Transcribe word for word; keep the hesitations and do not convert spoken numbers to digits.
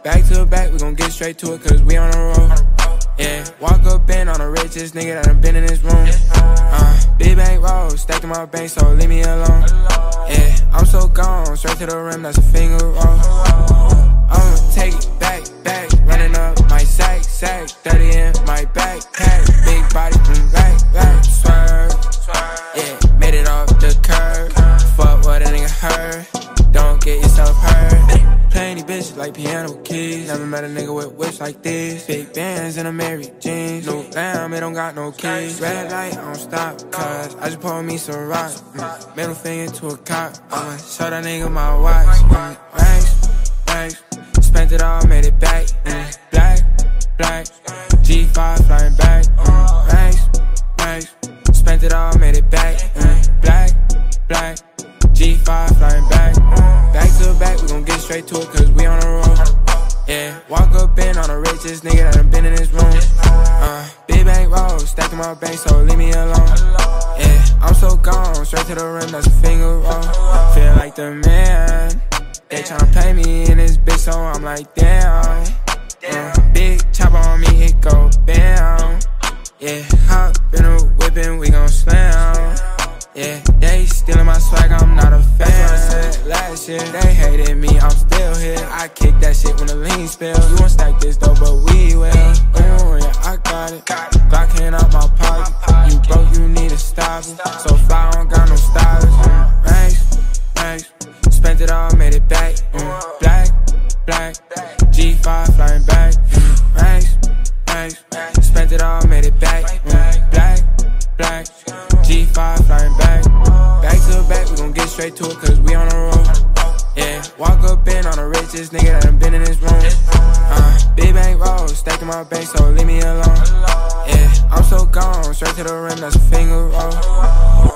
Back to the back, we gon' get straight to it cause we on the road. Yeah, walk up in on the richest nigga that done been in this room. Uh, big bank roll, stacking my bank, so leave me alone. Yeah, I'm so gone, straight to the rim, that's a finger roll. I'ma take it back, back, running up my sack, sack, thirty in my backpack, big body from back, back, swerve. Yeah, made it off the curb, fuck what a nigga heard, don't get yourself hurt. Playing these bitches like piano keys. Never met a nigga with whips like this. Big bands and a Mary jeans. New lamb, it don't got no keys. Red light, I don't stop, cause I just pulled me some rock. Mm. Middle finger to a cop. I'ma show that nigga my watch. Mm. Ranks, ranks, spent it all, made it back. Mm. Black, black, G five flying back. Mm. Ranks, ranks, spent it all, made it back. Mm. Black, black, G five flying back. Back to the back, we gon' get straight to it cause we on the road. Yeah, walk up in on the richest nigga that done been in this room. Uh, big bank roll, stacking my bank, so leave me alone. Yeah, I'm so gone, straight to the rim, that's a finger roll. Feel like the man, they tryna play me in this bitch, so I'm like damn. Uh, big chopper on me, it go bam. Yeah, hop in a whippin', we gon' slam. Yeah, they stealing my swag, I'm not a fan. That's what I said last year, they hated me, I'm still here. I kick that shit when the lean spill. You won't stack this though, but we will. Ooh, yeah, I got it. Glock hand out my pocket. You broke, you need to stop it. So fly, I don't got no stylist. Mm, ranks, ranks, spent it all, made it back. Mm, black, black, G five flying back. Mm, ranks, ranks, spent it all, made it back. Mm, black, black, G five flying back. Back to the back, we gon' get straight to it cause we on the road. Yeah, walk up in on the richest nigga that done been in this room. Uh, big bank roll, stacking my bank, so leave me alone. Yeah, I'm so gone, straight to the rim, that's a finger roll.